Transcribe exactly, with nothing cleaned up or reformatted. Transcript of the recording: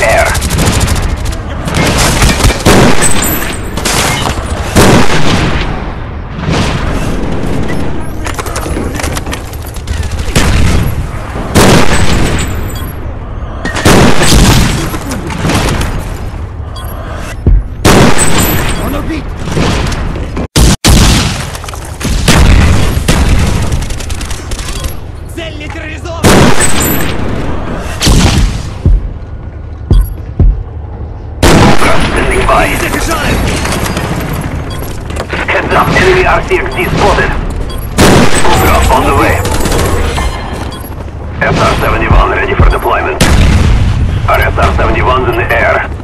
the air. Цель нейтрализована! Standing by. Heads up, enemy R C X D spotted. Ultra on the way. S R seventy-one ready for deployment. Our S R seventy-one's in the air.